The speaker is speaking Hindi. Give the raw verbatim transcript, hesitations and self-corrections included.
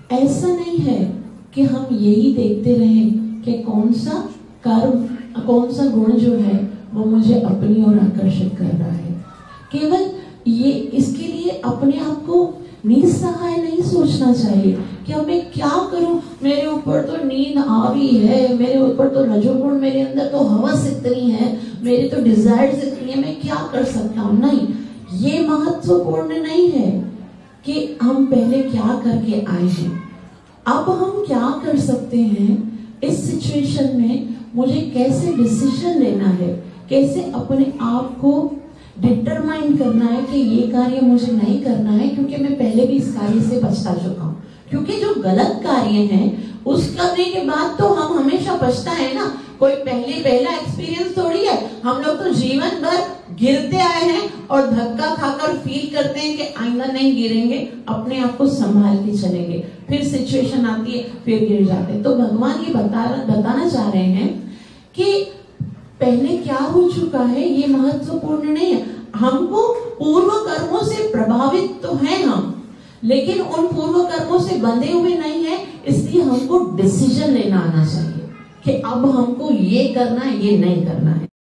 ऐसा नहीं है कि हम यही देखते रहें कि कौन सा कर्म, कौन सा गुण जो है वो मुझे अपनी ओर आकर्षित कर रहा है। केवल ये इसके लिए अपने आप को निस्सहाय नहीं सोचना चाहिए कि अब मैं क्या करूं, मेरे ऊपर तो नींद आ रही है, मेरे ऊपर तो रजोगुण, मेरे अंदर तो हवस इतनी है, मेरी तो डिजायर्स इतनी है, मैं क्या कर सकता हूं। नहीं, ये महत्वपूर्ण नहीं है कि हम पहले क्या करके आए हैं, अब हम क्या कर सकते हैं। इस सिचुएशन में मुझे कैसे डिसीजन लेना है, कैसे अपने आप को डिटरमाइन करना है कि ये कार्य मुझे नहीं करना है, क्योंकि मैं पहले भी इस कार्य से बचता चुका हूँ। क्योंकि जो गलत कार्य है उस करने के बाद तो हम हमेशा बचता है ना, कोई पहले पहला एक्सपीरियंस थोड़ी है। हम लोग तो जीवन भर गिरते आए हैं और धक्का खाकर फील करते हैं कि आइंदा नहीं गिरेंगे, अपने आप को संभाल के चलेंगे। फिर सिचुएशन आती है, फिर गिर जाते हैं। तो भगवान ये बता बताना चाह रहे हैं कि पहले क्या हो चुका है ये महत्वपूर्ण नहीं है। हमको पूर्व कर्मों से प्रभावित तो हैं हम, लेकिन उन पूर्व कर्मों से बंधे हुए नहीं है। इसलिए हमको डिसीजन लेना आना चाहिए कि अब हमको ये करना है, ये नहीं करना है।